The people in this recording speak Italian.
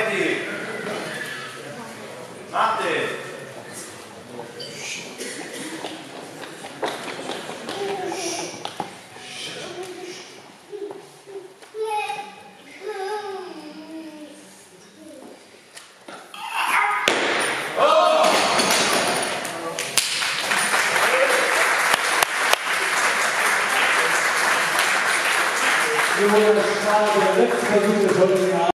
Ready. Matte. Wir wollen das Stadion letztes Versuch